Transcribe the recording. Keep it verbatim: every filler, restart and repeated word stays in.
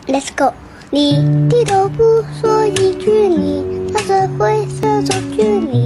Let's go！你低头不说一句，你拿着灰色走距离。